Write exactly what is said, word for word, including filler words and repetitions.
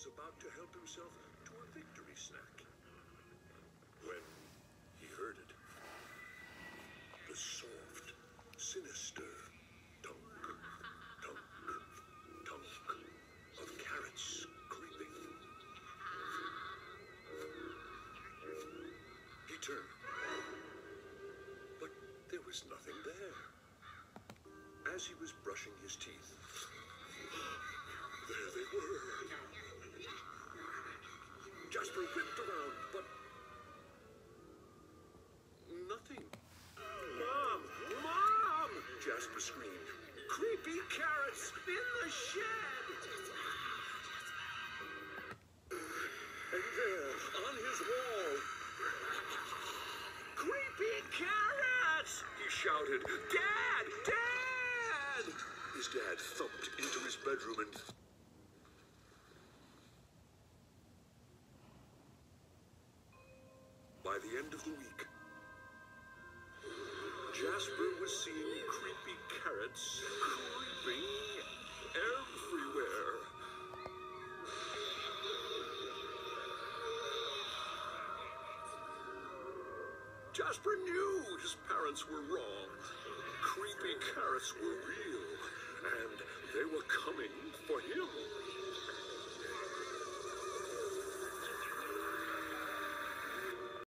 was about to help himself to a victory snack when he heard it. The soft, sinister tunk, tunk, tunk of carrots creeping. He turned, but there was nothing there. As he was brushing his teeth, there they were. Jasper whipped around, but nothing. Mom! Mom! Jasper screamed. Creepy carrots in the shed! And there, on his wall, creepy carrots! He shouted, Dad! Dad! His dad thumped into his bedroom and... By the end of the week, Jasper was seeing creepy carrots creeping everywhere. Jasper knew his parents were wrong. Creepy carrots were real, and they were coming for him.